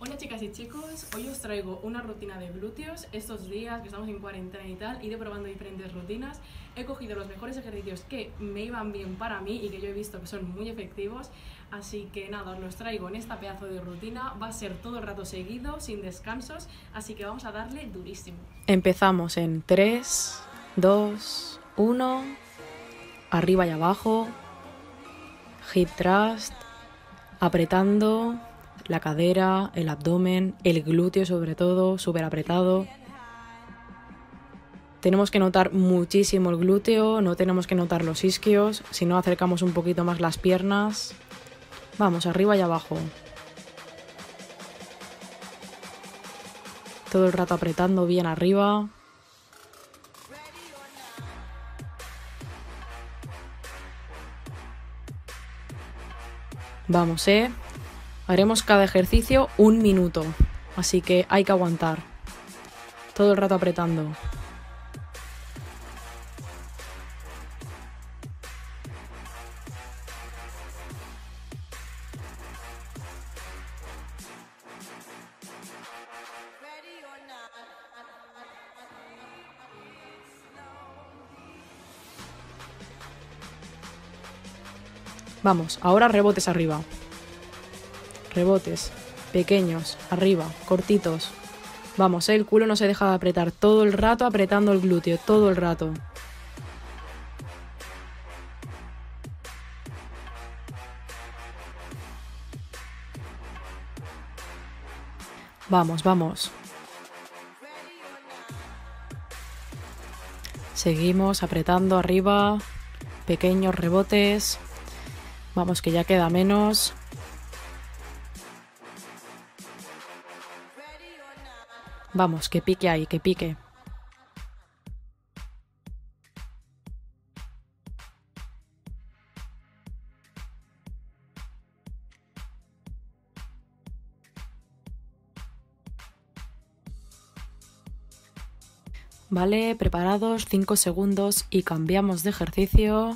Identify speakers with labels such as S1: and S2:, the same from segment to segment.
S1: Hola chicas y chicos, hoy os traigo una rutina de glúteos. Estos días que estamos en cuarentena y tal, iré probando diferentes rutinas. He cogido los mejores ejercicios que me iban bien para mí y que yo he visto que son muy efectivos. Así que nada, os los traigo en esta pedazo de rutina. Va a ser todo el rato seguido, sin descansos, así que vamos a darle durísimo. Empezamos en 3, 2, 1, arriba y abajo, hip thrust, apretando la cadera, el abdomen, el glúteo sobre todo, súper apretado. Tenemos que notar muchísimo el glúteo, no tenemos que notar los isquios, si no acercamos un poquito más las piernas. Vamos, arriba y abajo. Todo el rato apretando bien arriba. Vamos, haremos cada ejercicio 1 minuto, así que hay que aguantar. Todo el rato apretando. Vamos, ahora rebotes arriba. Rebotes, pequeños, arriba, cortitos. Vamos, el culo no se deja de apretar, todo el rato apretando el glúteo, todo el rato. Vamos, vamos. Seguimos apretando arriba, pequeños rebotes. Vamos, que ya queda menos. Vamos, que pique ahí, que pique. Vale, preparados, 5 segundos y cambiamos de ejercicio.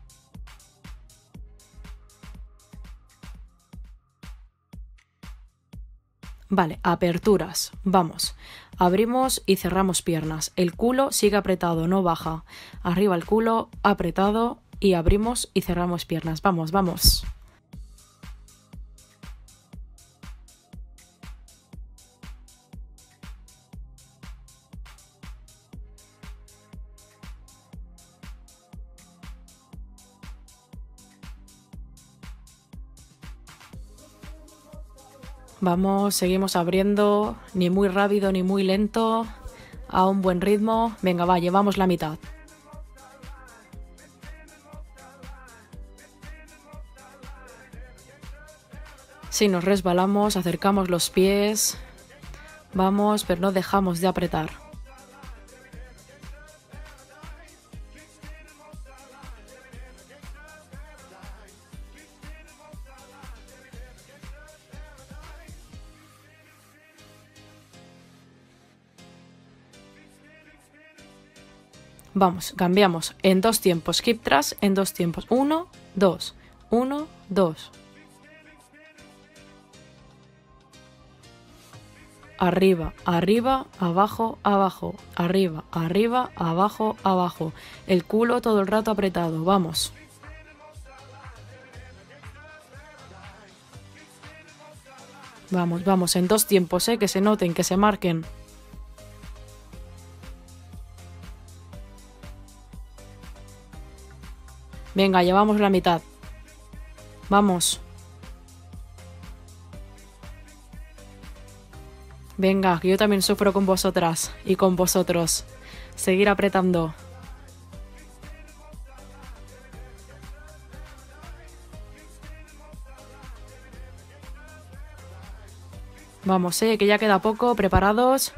S1: Vale, aperturas. Vamos. Abrimos y cerramos piernas. El culo sigue apretado, no baja. Arriba el culo, apretado y abrimos y cerramos piernas. Vamos, vamos. Vamos, seguimos abriendo, ni muy rápido ni muy lento, a un buen ritmo. Venga, va, llevamos la mitad. Si nos resbalamos, acercamos los pies. Vamos, pero no dejamos de apretar. Vamos, cambiamos en 2 tiempos, hip thrust en 2 tiempos. 1, 2, 1, 2. Arriba, arriba, abajo, abajo. Arriba, arriba, abajo, abajo. El culo todo el rato apretado, vamos. Vamos, vamos, en 2 tiempos, que se noten, que se marquen. Venga, llevamos la mitad. Vamos. Venga, que yo también sufro con vosotras y con vosotros. Seguir apretando. Vamos, que ya queda poco. ¿Preparados?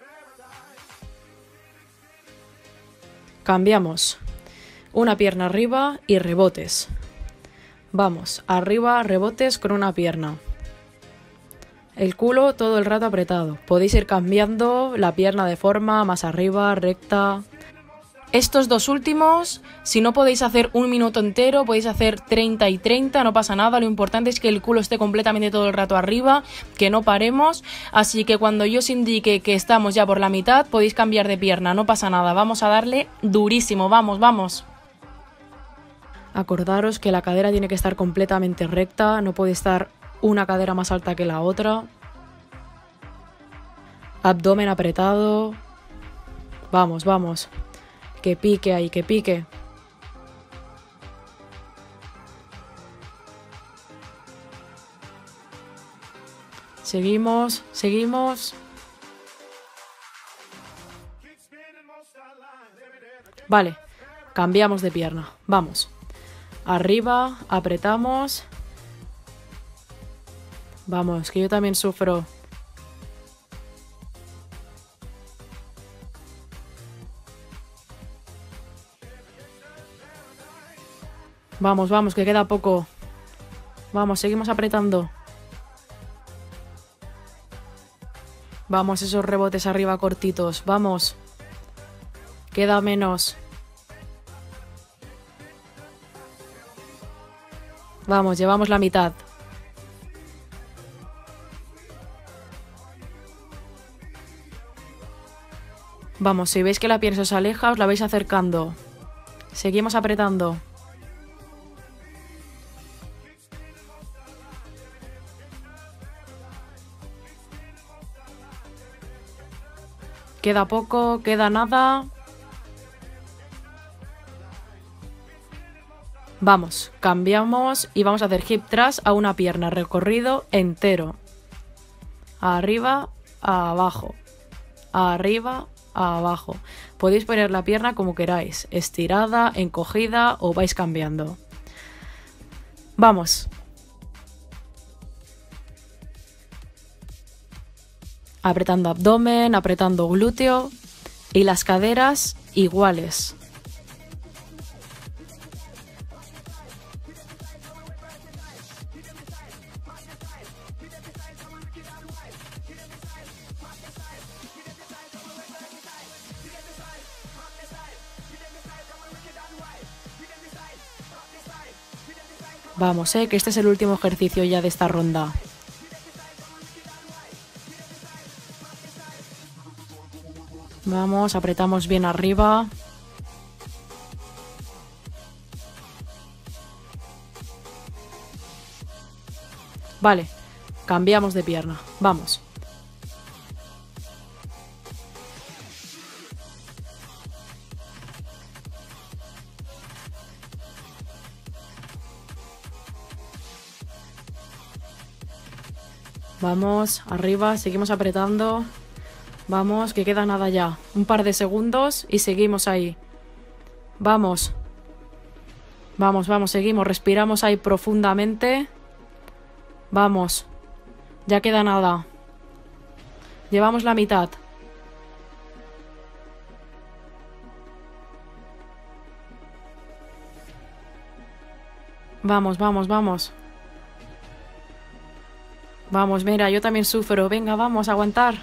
S1: Cambiamos. Una pierna arriba y rebotes. Vamos, arriba, rebotes con una pierna. El culo todo el rato apretado. Podéis ir cambiando la pierna de forma más arriba, recta. Estos dos últimos, si no podéis hacer 1 minuto entero, podéis hacer 30 y 30, no pasa nada. Lo importante es que el culo esté completamente todo el rato arriba, que no paremos. Así que cuando yo os indique que estamos ya por la mitad, podéis cambiar de pierna, no pasa nada. Vamos a darle durísimo, vamos, vamos. Acordaros que la cadera tiene que estar completamente recta, no puede estar una cadera más alta que la otra. Abdomen apretado. Vamos, vamos. Que pique ahí, que pique. Seguimos, seguimos. Vale, cambiamos de pierna. Vamos. Arriba, apretamos. Vamos, que yo también sufro. Vamos, vamos, que queda poco. Vamos, seguimos apretando. Vamos, esos rebotes arriba cortitos. Vamos. Queda menos. Vamos, llevamos la mitad. Vamos, si veis que la pierna se os aleja, os la vais acercando. Seguimos apretando. Queda poco, queda nada. Vamos, cambiamos y vamos a hacer hip thrust a una pierna, recorrido entero. Arriba, abajo. Arriba, abajo. Podéis poner la pierna como queráis, estirada, encogida o vais cambiando. Vamos. Apretando abdomen, apretando glúteo y las caderas iguales. Vamos, que este es el último ejercicio ya de esta ronda. Vamos, apretamos bien arriba. Vale, cambiamos de pierna. Vamos. Vamos, arriba, seguimos apretando. Vamos, que queda nada ya. Un par de segundos y seguimos ahí. Vamos. Vamos, vamos, seguimos. Respiramos ahí profundamente. Vamos. Ya queda nada. Llevamos la mitad. Vamos, vamos, vamos. Vamos, mira, yo también sufro. Venga, vamos a aguantar.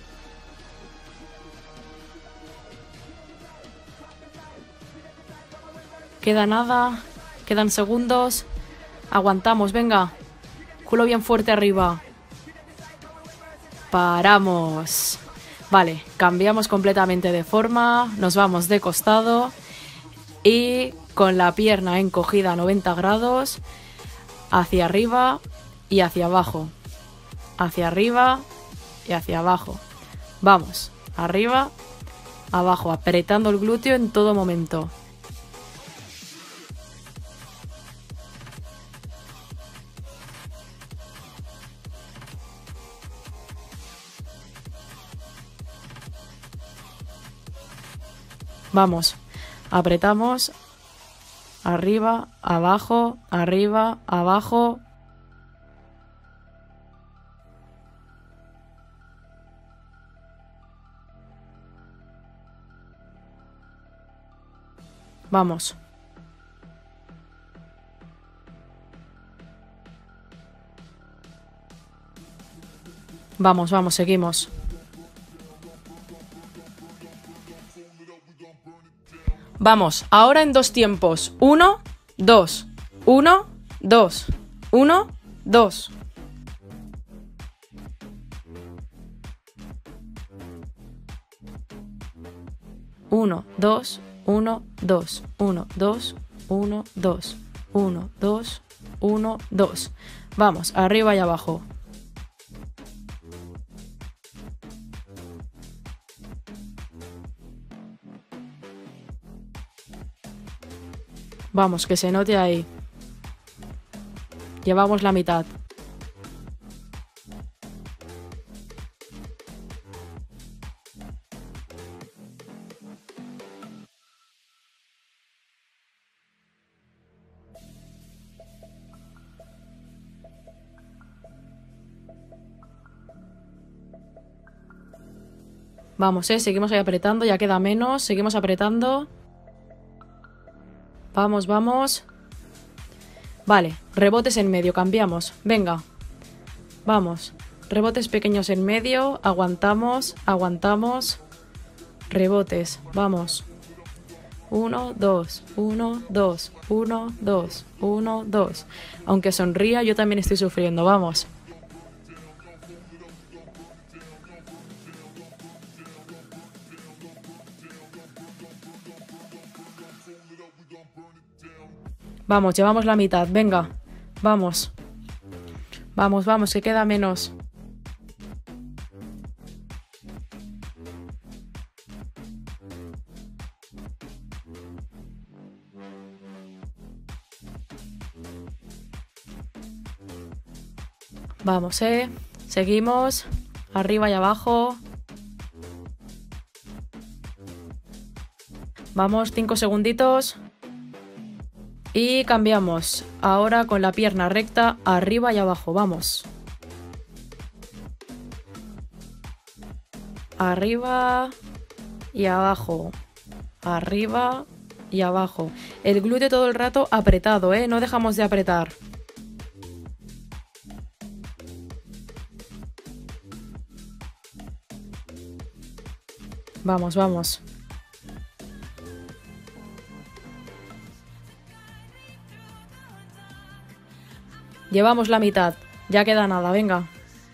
S1: Queda nada. Quedan segundos. Aguantamos, venga. Culo bien fuerte arriba. Paramos. Vale, cambiamos completamente de forma. Nos vamos de costado. Y con la pierna encogida a 90 grados. Hacia arriba y hacia abajo. Hacia arriba y hacia abajo. Vamos, arriba, abajo, apretando el glúteo en todo momento. Vamos, apretamos, arriba, abajo, arriba, abajo. Vamos. Vamos, vamos, seguimos. Vamos, ahora en 2 tiempos. 1, 2, 1, 2, 1, 2. Uno, dos, uno, dos, uno, dos, uno, dos, uno, dos, uno, dos. Vamos, arriba y abajo. Vamos, que se note ahí. Llevamos la mitad. Vamos, seguimos ahí apretando, ya queda menos, seguimos apretando. Vamos, vamos. Vale, rebotes en medio, cambiamos. Venga, vamos. Rebotes pequeños en medio, aguantamos, aguantamos. Rebotes, vamos. 1, 2, 1, 2, 1, 2, 1, 2. Aunque sonría, yo también estoy sufriendo, vamos. Vamos, llevamos la mitad, venga, vamos. Vamos, vamos, que queda menos. Vamos, seguimos, arriba y abajo. Vamos, 5 segunditos. Y cambiamos. Ahora con la pierna recta, arriba y abajo. Vamos. Arriba y abajo. Arriba y abajo. El glúteo todo el rato apretado, ¿eh? No dejamos de apretar. Vamos, vamos. Llevamos la mitad. Ya queda nada, venga.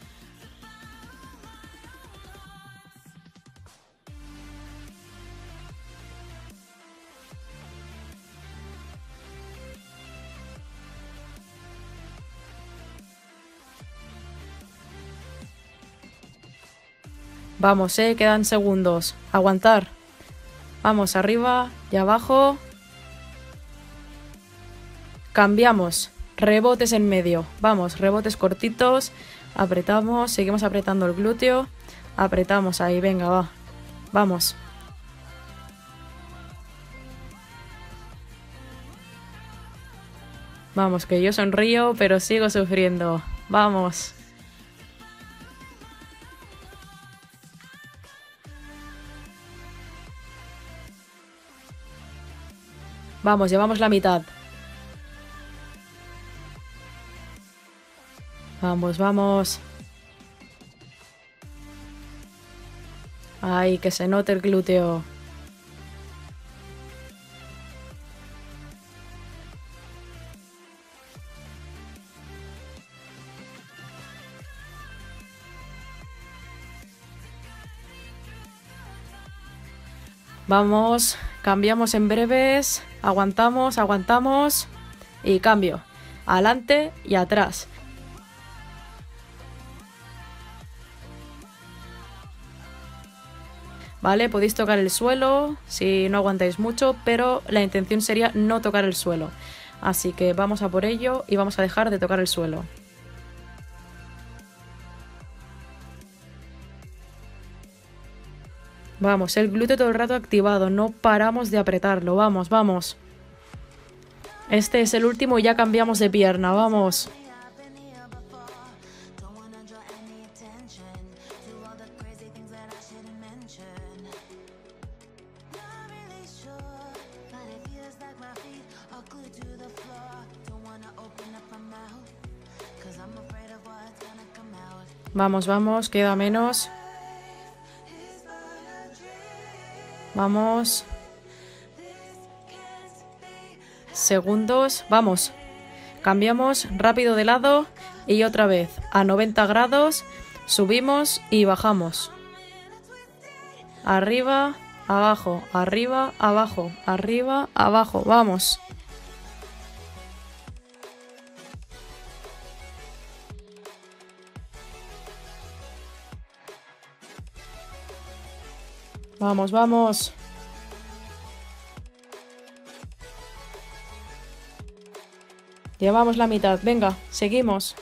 S1: Vamos, quedan segundos. Aguantar. Vamos, arriba y abajo. Cambiamos. Rebotes en medio. Vamos, rebotes cortitos. Apretamos, seguimos apretando el glúteo. Apretamos ahí, venga, va. Vamos. Vamos, que yo sonrío, pero sigo sufriendo. Vamos. Vamos, llevamos la mitad. Vamos, vamos. Ay, que se note el glúteo. Vamos, cambiamos en breves. Aguantamos, aguantamos. Y cambio. Adelante y atrás. ¿Vale? Podéis tocar el suelo si no aguantáis mucho, pero la intención sería no tocar el suelo. Así que vamos a por ello y vamos a dejar de tocar el suelo. Vamos, el glúteo todo el rato activado, no paramos de apretarlo. Vamos, vamos. Este es el último y ya cambiamos de pierna, vamos. Vamos, vamos, queda menos. Vamos.
S2: segundos. Vamos. Cambiamos rápido de lado y otra vez a 90 grados. Subimos y bajamos. Arriba, abajo, arriba, abajo, arriba, abajo. Vamos. Vamos, vamos. Llevamos la mitad. Venga, seguimos.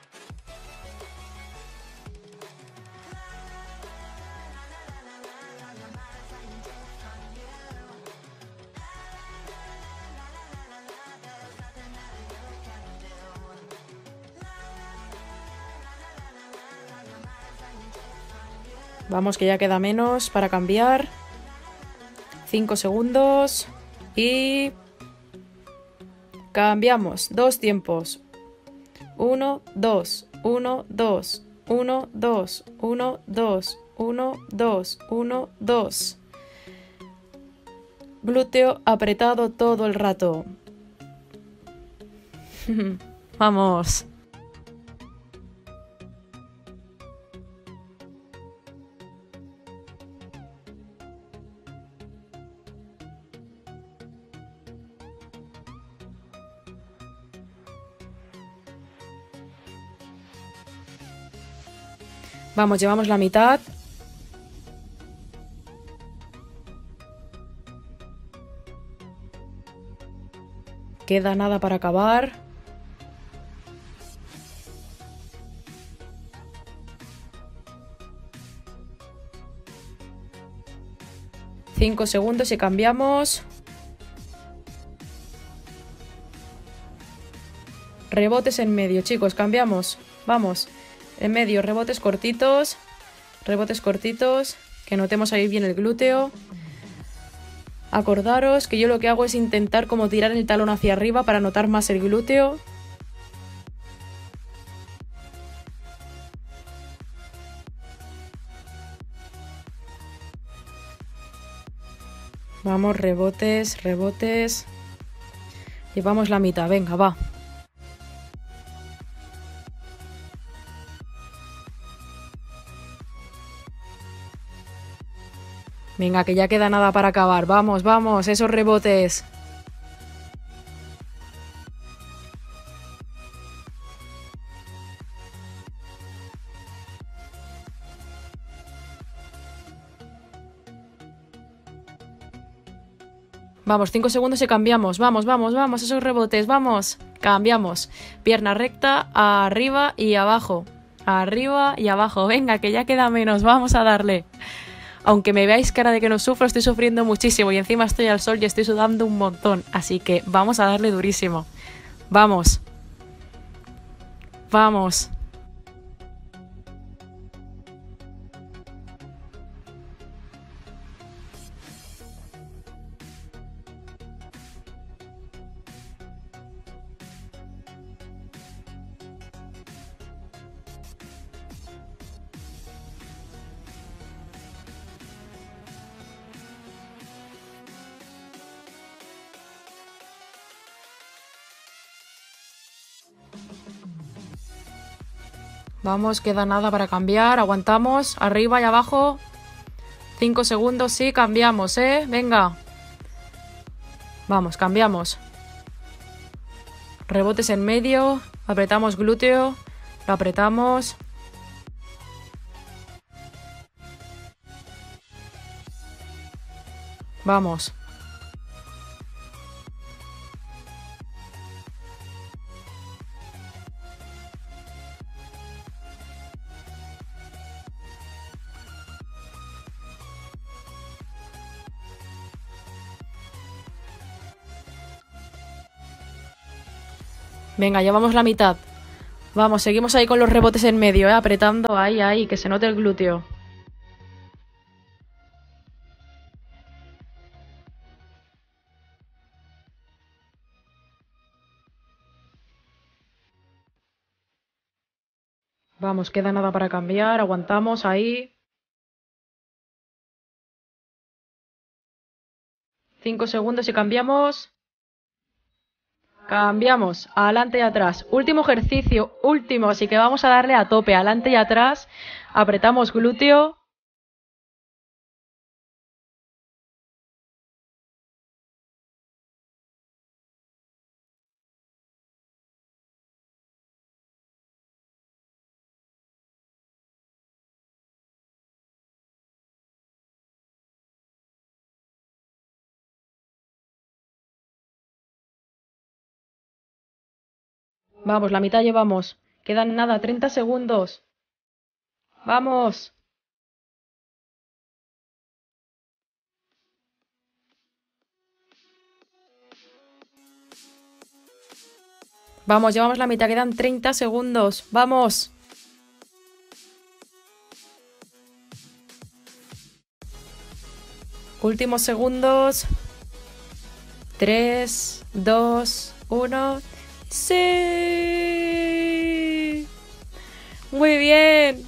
S2: Vamos, que ya queda menos para cambiar. 5 segundos. Y... cambiamos. 2 tiempos. 1, 2, 1, 2, 1, 2, 1, 2, 1, 2, 1, 2. Glúteo apretado todo el rato. Vamos. Vamos, llevamos la mitad. Queda nada para acabar. Cinco segundos y cambiamos. Rebotes en medio, chicos, cambiamos. Vamos. En medio, rebotes cortitos, que notemos ahí bien el glúteo. Acordaros que yo lo que hago es intentar como tirar el talón hacia arriba para notar más el glúteo. Vamos, rebotes, rebotes. Llevamos la mitad, venga, va. Venga, que ya queda nada para acabar. Vamos, vamos, esos rebotes. Vamos, 5 segundos y cambiamos. Vamos, vamos, vamos, esos rebotes, vamos. Cambiamos. Pierna recta, arriba y abajo. Arriba y abajo. Venga, que ya queda menos. Vamos a darle. Aunque me veáis cara de que no sufro, estoy sufriendo muchísimo y encima estoy al sol y estoy sudando un montón. Así que vamos a darle durísimo. Vamos. Vamos. Vamos, queda nada para cambiar. Aguantamos. Arriba y abajo. 5 segundos, sí, cambiamos, ¿eh? Venga. Vamos, cambiamos. Rebotes en medio. Apretamos glúteo. Lo apretamos. Vamos. Venga, llevamos la mitad. Vamos, seguimos ahí con los rebotes en medio, apretando ahí, ahí, que se note el glúteo. Vamos, queda nada para cambiar, aguantamos ahí. 5 segundos y cambiamos. Cambiamos, adelante y atrás. Último ejercicio, último, así que vamos a darle a tope, adelante y atrás. Apretamos glúteo. Vamos, la mitad llevamos. Quedan nada, 30 segundos. Vamos. Vamos, llevamos la mitad, quedan 30 segundos. Vamos. Últimos segundos. 3, 2, 1. ¡Sí! Muy bien.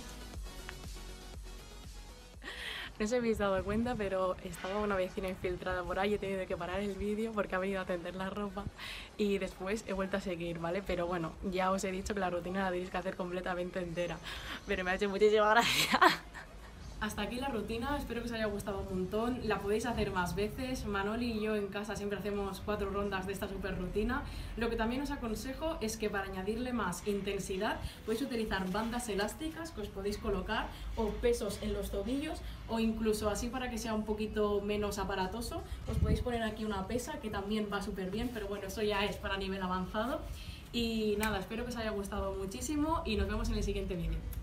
S2: No os habéis dado cuenta, pero estaba una vecina infiltrada por ahí. He tenido que parar el vídeo porque ha venido a tender la ropa y después he vuelto a seguir, ¿vale? Pero bueno, ya os he dicho que la rutina la tenéis que hacer completamente entera. Pero me ha hecho muchísima gracia. Hasta aquí la rutina, espero que os haya gustado un montón. La podéis hacer más veces. Manoli y yo en casa siempre hacemos 4 rondas de esta super rutina. Lo que también os aconsejo es que para añadirle más intensidad podéis utilizar bandas elásticas que os podéis colocar, o pesos en los tobillos, o incluso así para que sea un poquito menos aparatoso os podéis poner aquí una pesa que también va súper bien, pero bueno, eso ya es para nivel avanzado. Y nada, espero que os haya gustado muchísimo y nos vemos en el siguiente vídeo.